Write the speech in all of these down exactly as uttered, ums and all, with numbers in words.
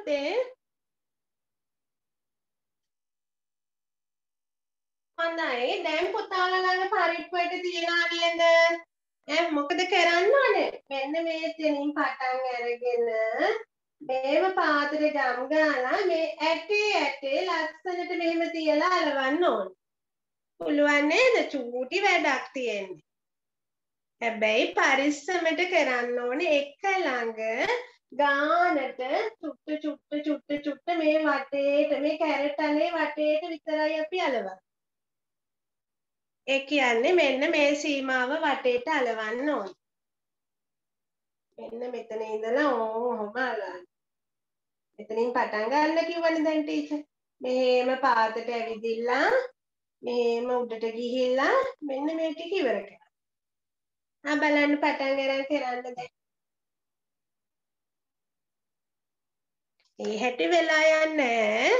පුතේ හොඳයි දැන් පුතාලා ළඟ පරිප්පුවට තියනවා නේද ඈ මොකද කරන්න ඕනේ මෙන්න මේ තැනින් පටන් අරගෙන මේව පාත්‍රේ ගම් ගාලා මේ ඇටේ ඇටේ ලස්සනට මෙහෙම තියලා අලවන්න ඕනේ පුළුවන් නේද චූටි වැඩක් තියෙන්නේ හැබැයි පරිස්සමට කරන්න ඕනේ එක ළඟ ගානට චුට්ට චුට්ට චුට්ට චුට්ට මේ වටේට මේ කැරට් අනේ වටේට විතරයි අපි අලවන්නේ. ඒ කියන්නේ මෙන්න මේ සීමාව වටේට අලවන්න ඕනේ. මෙන්න මෙතන ඉඳලා ඔහොම අලවන්න. මෙතනින් පටන් ගන්න කිව්වනේ දැන් ටීචර්. මෙහෙම පාතට ඇවිදිලා මෙහෙම උඩට ගිහිල්ලා මෙන්න මේ ටික ඉවර කරන්න. ආ බලන්න පටන් ගන්න කරන්න දැන්. ඒ හැටි වෙලා යන්නේ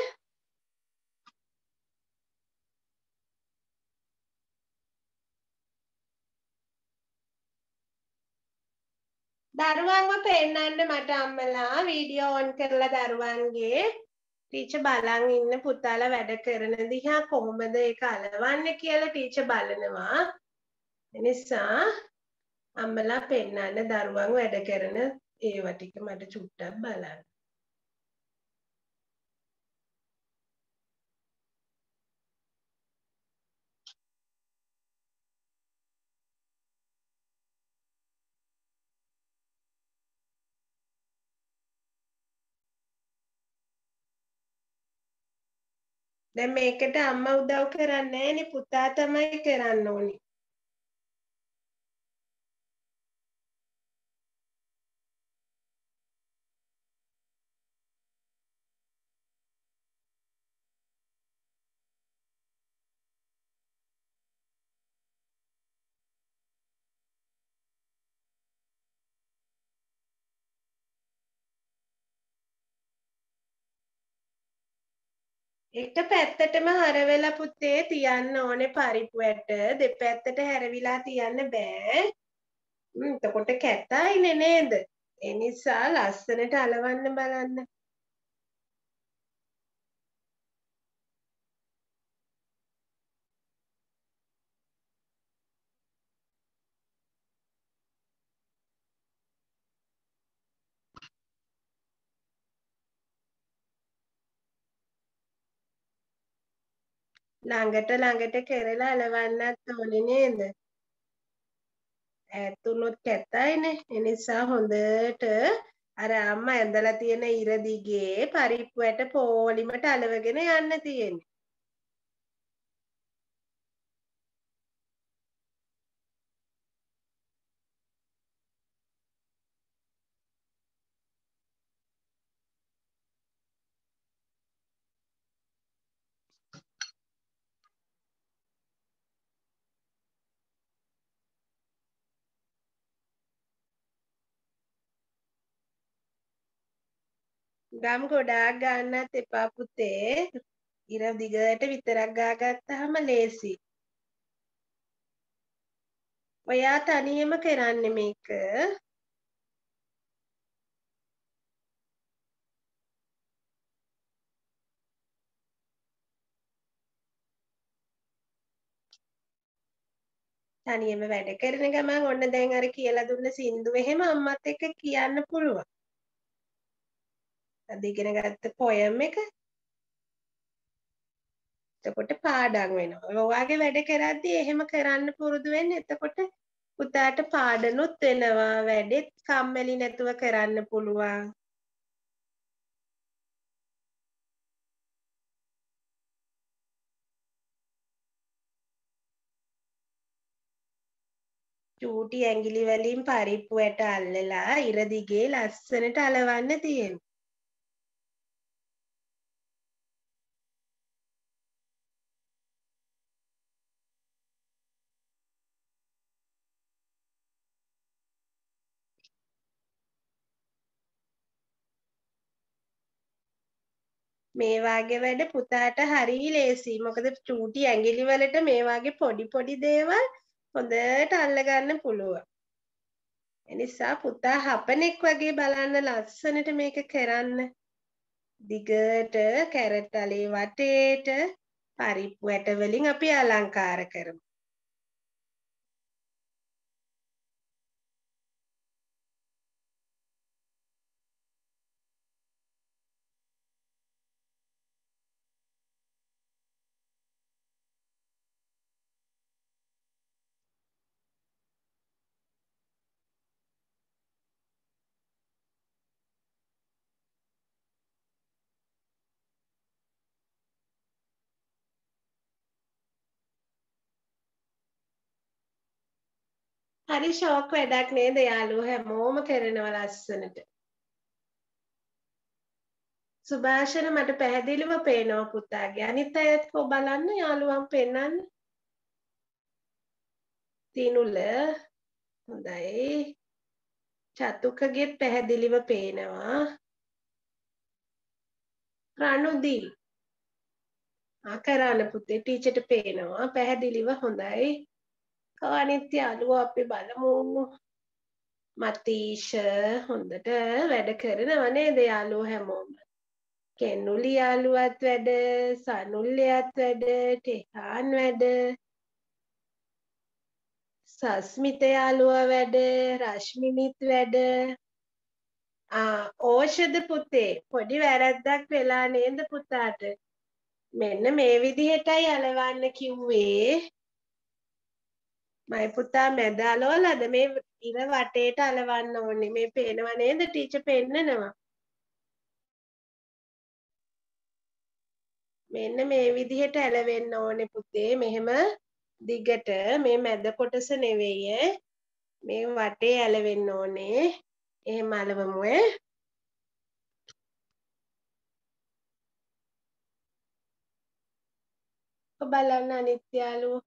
දරුවන්ව පෙන්නන්න මට අම්මලා වීඩියෝ ඔන් කරලා දරුවන්ගේ ටීචර් බලන් ඉන්න පුතාලා වැඩ කරන දිහා කොහොමද ඒක අලවන්නේ කියලා ටීචර් බලනවා ඒ නිසා අම්මලා පෙන්නන්න දරුවන් වැඩ කරන ඒවා ටික මට චුට්ටක් බලන්න දැන් මේකට අම්මා උදව් කරන්නේ නැහැනේ පුතා තමයි කරන්න ඕනේ එක පැත්තටම හරවෙලා පුතේ තියන්න ඕනේ පරිප්පුවට දෙපැත්තට හැරවිලා තියන්න බෑ එතකොට කැතයිනේ නේද ඒ නිසා ලස්සනට අලවන්න බලන්න ළඟට ළඟට කරලා අලවන්නත් ඕනේ නේද ඈත් වුණොත් කැතයිනේ ඒ නිසා හොඳට අර අම්මා ඇඳලා තියෙන ඉර දිගේ පරිප්පුවට පෝලිමට අලවගෙන යන්න තියෙන්නේ ගම් ගොඩාක් ගන්නත් එපා පුතේ ඉර දිගට විතරක් ගාගත්තාම ලේසි ඔයා තනියම කරන්නේ මේක තනියම වැඩ කරන ගමන් ඔන්න දැන් අර කියලා දුන්න සින්දුව එහෙම අම්මත් එක්ක කියන්න පුළුවන්. අද ඉගෙන ගත්ත පොයම් එක. එතකොට පාඩම් වෙනවා. ඔයාගේ වැඩ කරද්දී එහෙම කරන්න පුරුදු වෙන්න. එතකොට පුතාට පාඩනුත් වෙනවා. වැඩෙත් කම්මැලි නැතුව කරන්න පුළුවන්. චූටි ඇඟිලි වලින් පරිප්පුවට අල්ලලා ඉර දිගේ ලස්සනට අලවන්න තියෙනවා. මේ වාගේ වැඩ පුතාට හරි ලේසි. මොකද චූටි ඇඟිලි වලට මේ වාගේ පොඩි පොඩි දේවල් හොඳට අල්ලගන්න පුළුවන්. ඒ නිසා පුතා හපනෙක් වගේ බලන්න ලස්සනට මේක කරන්න. දිගට කැරට් අලේ වටේට පරිප්පු ඇට වලින් අපි අලංකාර කරමු. හරි ෂෝක් වැඩක් නේද යාළුවෝ හැමෝම කරනවා ලස්සනට. සුභාෂණ මට පැහැදිලිව පේනවා පුතාගේ. අනිත් අයත් කො බලන්න යාළුවන් පෙන්නන්න. තිනුල හොඳයි. චතුකගෙත් පැහැදිලිව පේනවා. රණුදිල් කරන්න පුතේ ටීචර්ට පේනවා පැහැදිලිව හොඳයි. අනිත් යාළුවෝ අපි බලමු. මතීෂ හොඳට වැඩ කරනවා නේද යාළුවෝ හැමෝම. කෙන්නුලි යාළුවත් වැඩ, සනුල්ලයත් වැඩ, ටෙහාන් වැඩ, සස්මිත යාළුවා වැඩ, රශ්මිනිත් වැඩ. ආ ඕෂධ පුතේ පොඩි වැරැද්දක් වෙලා නේද පුතාට? මෙන්න මේ විදිහටයි අලවන්න කිව්වේ. මයි පුතා මැද අලවලද මේ ඉර වටේට අලවන්න ඕනේ. මේ පේනව නේද ටීචර් පෙන්නනවා. මෙන්න මේ විදිහට ඇලවෙන්න ඕනේ පුතේ. මෙහෙම දිගට මේ මැද කොටස නෙවෙයි මේ වටේ ඇලවෙන්න ඕනේ. එහෙම අලවමු ඈ. ඔබ බලන්න අනිත් යාළුවෝ.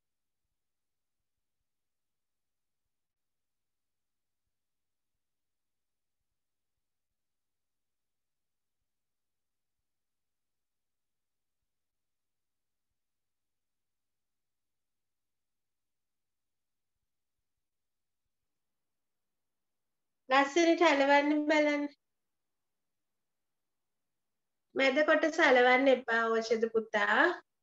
ලස්සනට අලවන්න බලන්න. මැද කොටස අලවන්න එපා ඕෂධ පුතා.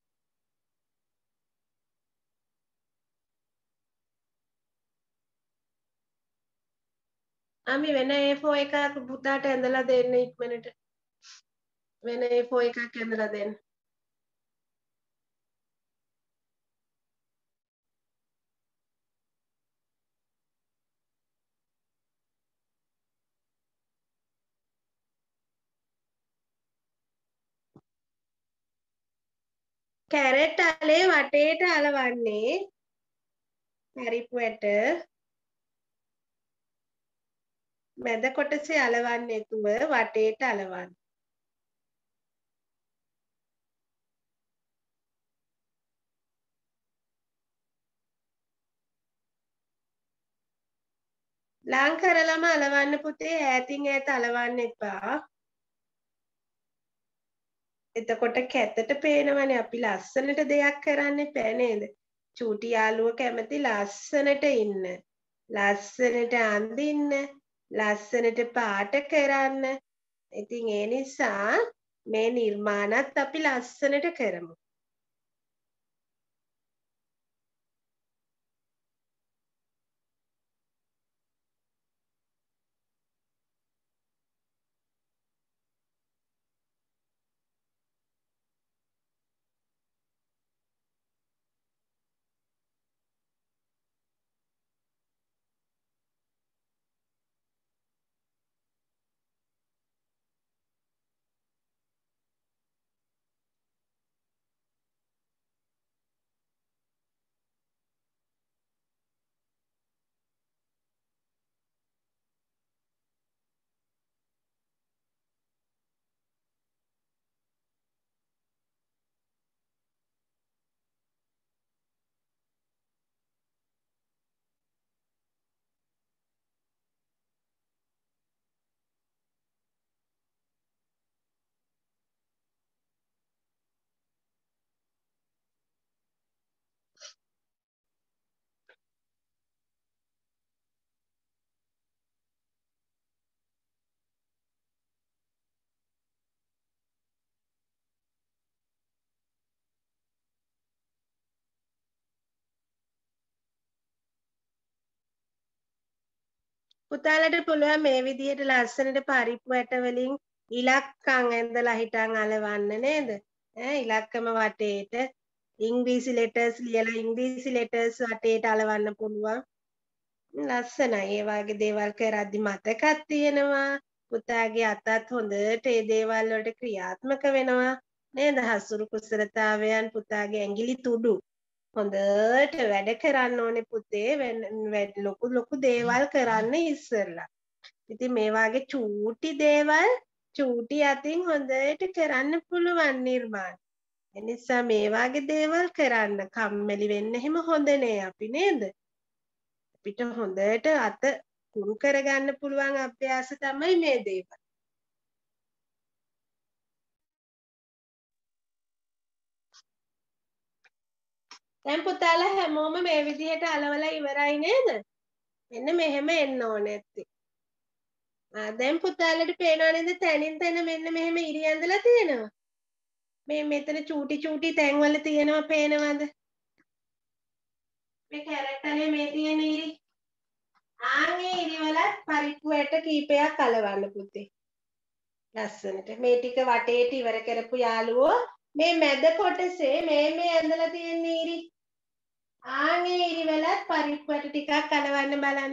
අපි වෙන ඒ ෆෝ එකක් පුතාට ඇඳලා දෙන්න ඉක්මනට. වෙන ඒ ෆෝ එකක් ඇඳලා දෙන්න. කැරට් අලේ වටේට අලවන්නේ පරිප්පු ඇට මැද කොටසේ අලවන්නේ නැතුව වටේට අලවන්න. ලං කරලම අලවන්න පුතේ ඈතින් ඈත අලවන්න එපා. එතකොට කැතට පේනවනේ අපි ලස්සනට දෙයක් කරන්න එපා නේද? චූටි යාළුවෝ කැමති ලස්සනට ඉන්න. ලස්සනට අඳින්න, ලස්සනට පාට කරන්න. ඉතින් ඒ නිසා මේ නිර්මාණත් අපි ලස්සනට කරමු. පුතාලට පුළුවන් මේ විදිහට ලස්සනට පරිප්පු ඇට වලින් ඉලක්කම් ඇඳලා හිටන් අලවන්න නේද? ඈ ඉලක්කම වටේට ඉංග්‍රීසි ලෙටර්ස් ලියලා ඉංග්‍රීසි ලෙටර්ස් වටේට අලවන්න පුළුවන්. ලස්සනයි. ඒ වගේ දේවල් කරද්දි මතකත් තියෙනවා. පුතාගේ අතත් හොඳට ඒ දේවල් වලට ක්‍රියාත්මක වෙනවා. නේද? හසුරු කුසලතාවයන් පුතාගේ ඇඟිලි තුඩු හොඳට වැඩ කරන්න ඕනේ පුතේ ලොකු ලොකු දේවල් කරන්න ඉස්සෙල්ලා. ඉතින් මේ වගේ චූටි දේවල් චූටි අතින් හොඳට කරන්න පුළුවන් නිර්මාණ. ඒ නිසා මේ වගේ දේවල් කරන්න කම්මැලි වෙන්න එහෙම හොඳ නෑ අපි නේද? අපිට හොඳට අත කුරු කරගන්න පුළුවන් අභ්‍යාස තමයි මේ දේවල්. දැන් පුතාලා හැමෝම මේ විදිහට අලවලා ඉවරයි නේද? මෙන්න මෙහෙම එන්න ඕනේ ඇත්තේ. ආ දැන් පුතාලට පේනව නේද තැනින් තැන මෙන්න මෙහෙම ඉරි ඇඳලා තියෙනවා. මේ මෙතන චූටි චූටි තැන්වල තියෙනවා පේනවද? මේ කැරට්ටනේ මේ තියෙන ඉරි. ආන්ගේ ඉරි වල පරිප්පු ඇට කීපයක් අලවන්න පුතේ. ලස්සනට මේ ටික වටේට ඉවර කරපු යාළුවෝ මේ මැද කොටසේ මේ මේ ඇඳලා තියෙන ඉරි. ආන්ගේ ඉරි වලත් පරිප්පු ඇට ටිකක් අලවන්න බලන්න.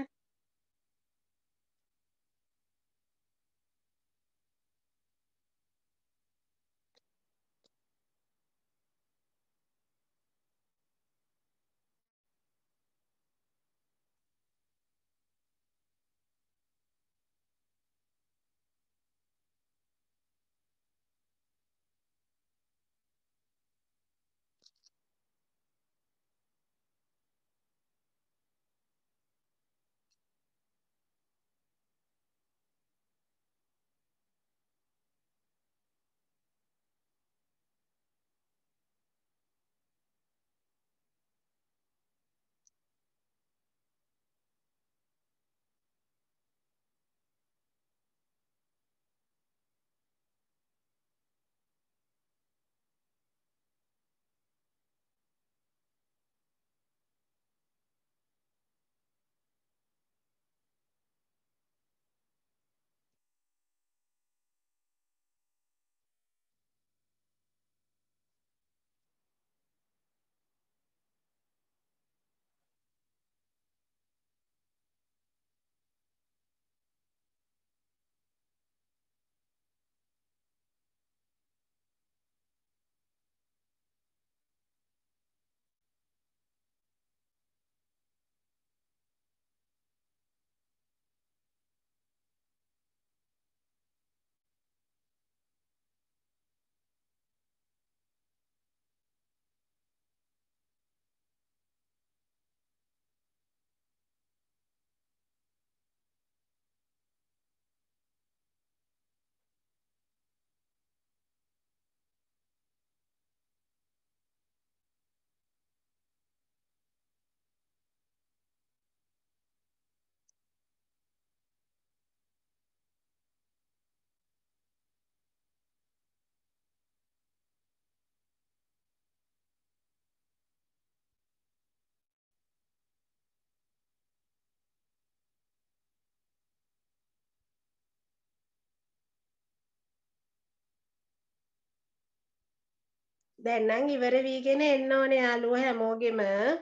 දැන් නම් ඉවර වීගෙන එන්න ඕනේ යාළුවෝ හැමෝගෙම.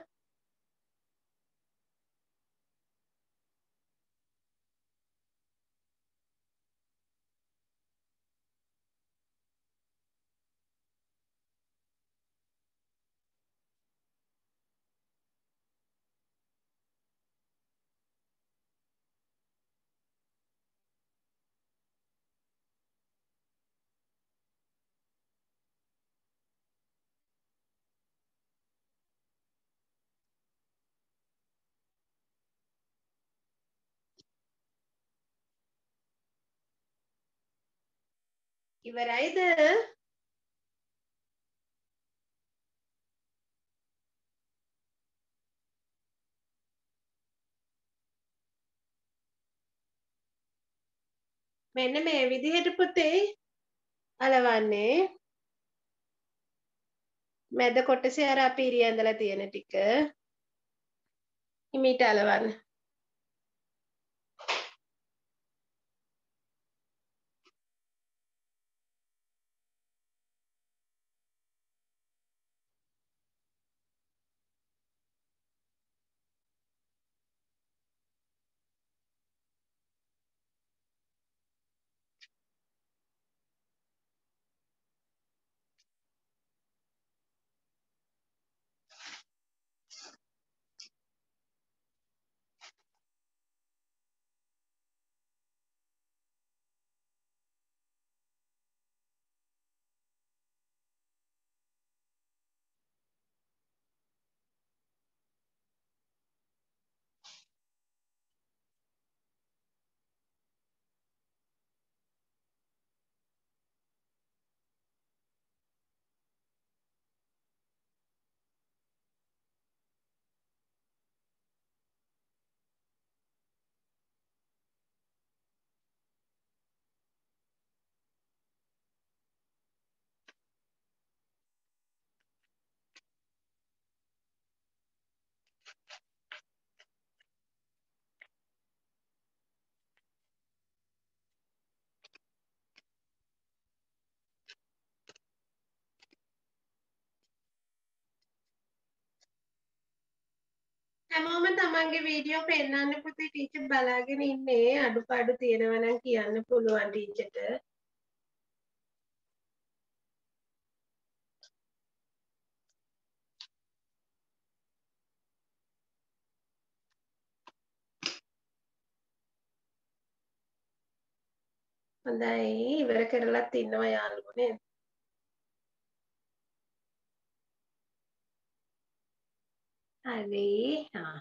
ඉවරයිද? මෙන්න මේ විදිහට පුතේ අලවන්නේ. මැද කොටසේ අර අපි ඉරි ඇඳලා තියෙන ටික හිමීට අලවන්න. හැමෝම තමන්ගේ වීඩියෝ පෙන්වන්න පුතේ ටීචර් බලාගෙන ඉන්නේ අඩුපාඩු තියෙනවා නම් කියන්න පුළුවන් ටීචර්ට. හොඳයි ඉවර කරලත් ඉන්නවා යාළුවෝ නේද? හරි. හා.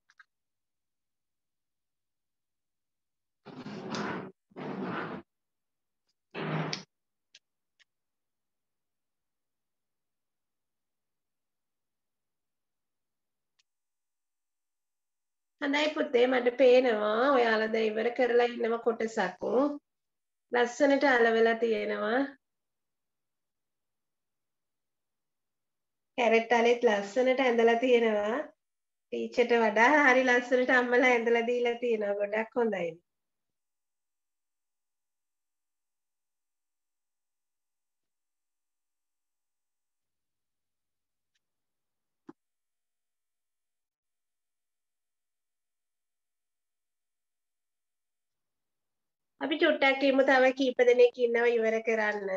හොඳයි පුතේ මට පේනවා ඔයාලා දැන් ඉවර කරලා ඉන්නවා කොටසක්. ලස්සනට අලවලා තියෙනවා. කැරට් අලෙත් ලස්සනට ඇඳලා තියෙනවා. ටීචර්ට වඩා හරි ලස්සනට අම්මලා ඇඳලා දීලා තියෙනවා. ගොඩක් හොඳයි. අපි චුට්ටක් කියමු තව කීප දෙනෙක් ඉන්නවා ඉවර කරන්න.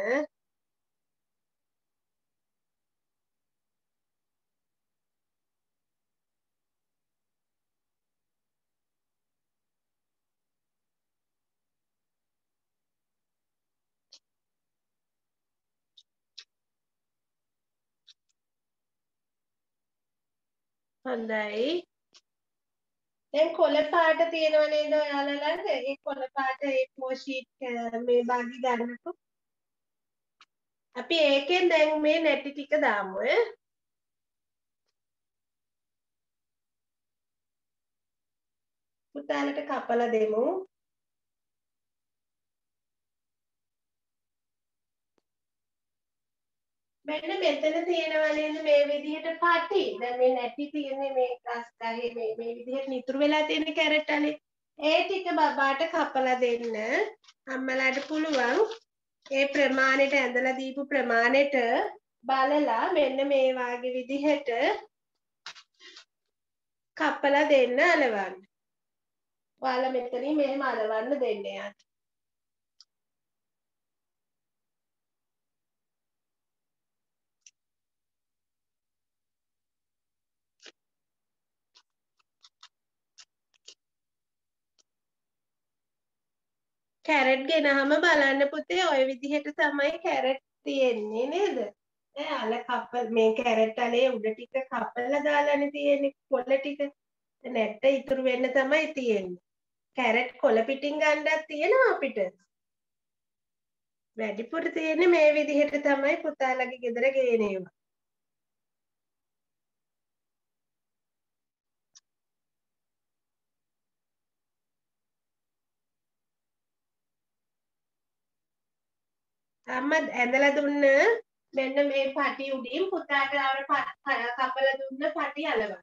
හොඳයි. දැන් කොළ පාට තියෙනව නේද ඔයාලා ළඟ? ඒ කොළ පාට ඒ ෆ්ලෝ ෂීට් මේ බාගි ගන්නකො. අපි ඒකෙන් දැන් මේ නැටි ටික දාමු ඈ. පුතාලට කපලා දෙමු. මෙන්න මෙතන තියෙනවා නේද මේ විදිහට පටි. දැන් මේ නැටි තියෙන්නේ මේ ගස් ගහේ මේ මේ විදිහට නිතුරු වෙලා තියෙන කැරට් අනේ. ඒ ටික බබාට කපලා දෙන්න. අම්මලාට පුළුවන් ඒ ප්‍රමාණයට ඇඳලා දීපු ප්‍රමාණයට බලලා මෙන්න මේ වාගේ විදිහට කපලා දෙන්න අලවන්න. ඔයාලා මෙතනින් මෙහෙම අලවන්න දෙන්න යාට. කැරට් ගෙනහම බලන්න පුතේ ඔය විදිහට තමයි කැරට් තියෙන්නේ නේද? ඈ අල කප මේ කැරට් අලේ උඩ ටික කපලා දාලානේ තියෙන්නේ කොළ ටික. නැට්ට ඉතුරු වෙන්න තමයි තියෙන්නේ. කැරට් කොළ පිටින් ගන්නත් තියෙනවා අපිට. වැඩිපුර තියෙන්නේ මේ විදිහට තමයි පුතාලගේ ගෙදර ගේනේවා. අම්මා ඇඳලා දුන්න මෙන්න මේ පටි උඩින් පුතාට අර කපලා දුන්න පටි අලවන්න.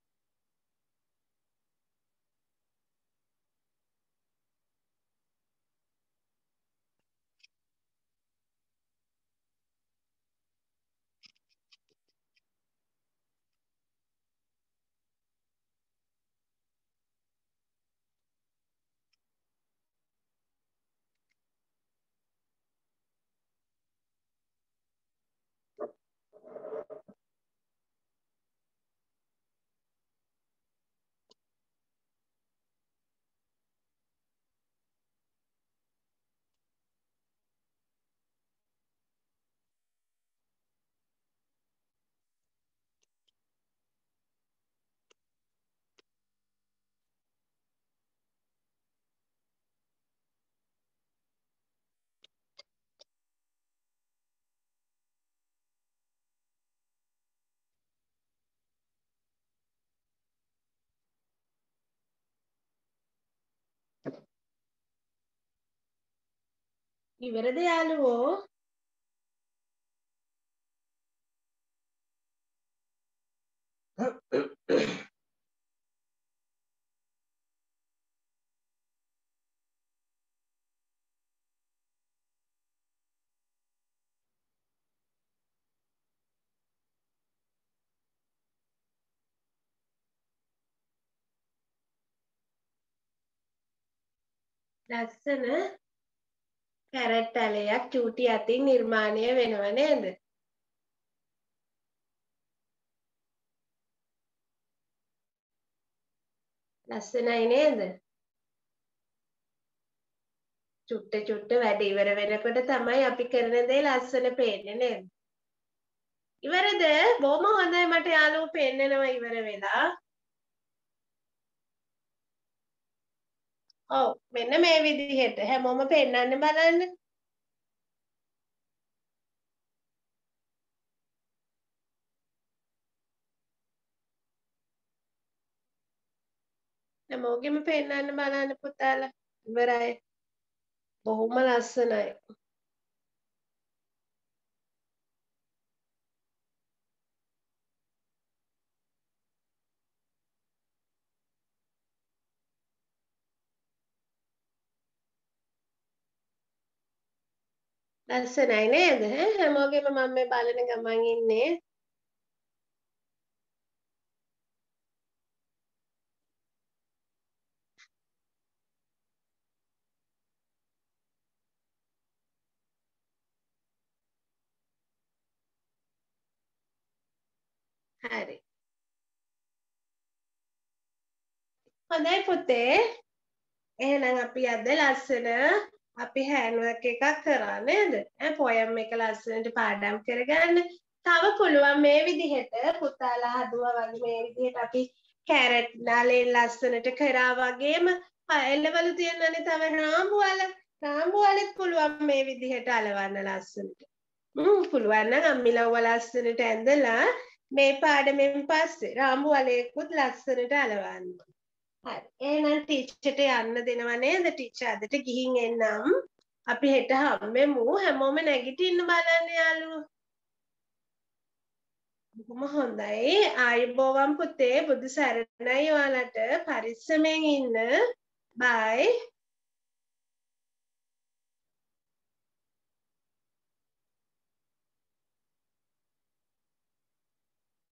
ඉවරද යාළුවෝ? ලස්සන කැරට් පැලයක් චූටි අතින් නිර්මාණය වෙනව නේද? ලස්සනයි නේද? චුට්ට චුට්ට වැඩ ඉවර වෙනකොට තමයි අපි කරන දේ ලස්සන පේන්නේ නේද? ඉවරද? බොහොම හොඳයි මට යාළුවෝ පෙන්නනවා ඉවර වෙලා. ඔව් මෙන්න මේ විදිහට හැමෝම පෙන්නන්න බලන්න. හැමෝගෙම පෙන්නන්න බලන්න පුතාලා. ඉවරයි. බොහොම ලස්සනයි. ලස්සනයි නේද? ඈ හැමෝගෙම මම මේ බලන ගමන් ඉන්නේ. හරි. හොඳයි පුතේ. එහෙනම් අපි අද ලස්සන අපි හෑන්ඩ්වර්ක් එකක් කරා නේද? ඈ පොයම් එක ලස්සනට පාඩම් කරගන්න. තව පුළුවන් මේ විදිහට පුතාලා හදුවා වගේ මේ විදිහට අපි කැරට් නාලේ ලස්සනට කරා වගේම එළවලු තියෙනනේ තව රාම්බු වල රාම්බු වලත් පුළුවන් මේ විදිහට අලවන්න ලස්සනට. හ්ම් පුළුවන් නම් අම්මිලව්ව ලස්සනට ඇඳලා මේ පාඩමෙන් පස්සේ රාම්බු වලේකුත් ලස්සනට අලවන්න. හරි. එහෙනම් ටීචර්ට යන්න දෙනව නේද? ටීචර් අදට ගිහින් එන්නම්. අපි හෙට හම්බෙමු. හැමෝම නැගිටින්න බලන්න යාළුවෝ. බොහොම හොඳයි. ආයුබෝවන් පුතේ. බුදු සරණයි ඔයාලට. පරිස්සමෙන් ඉන්න. බයි.